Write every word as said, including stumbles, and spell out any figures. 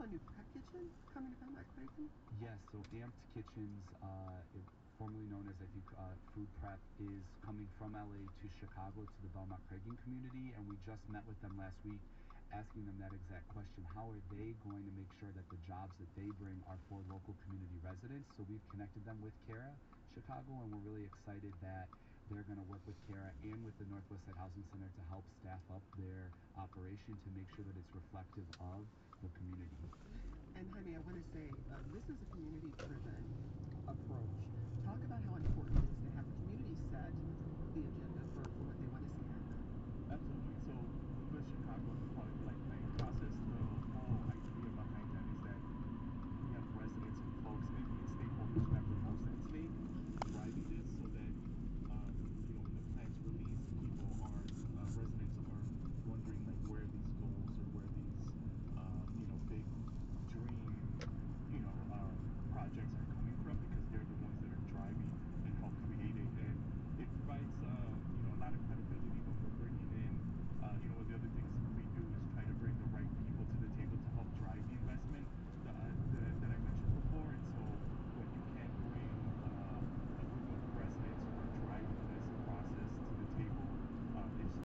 also a new prep kitchen coming, if I'm not mistaken? Yes, so Amped Kitchens, uh, it, formerly known as, I think, uh, Food Prep, is coming from L A to Chicago to the Belmont Craigie community, and we just met with them last week asking them that exact question. How are they going to make sure that the jobs that they bring are for local community residents? So we've connected them with Cara Chicago, and we're really excited that they're going to work with Cara and with the Northwest Side Housing Center to help staff up their operation to make sure that it's reflective of the community. And Jaime, I want to say, um, this is a community-driven approach. Talk about how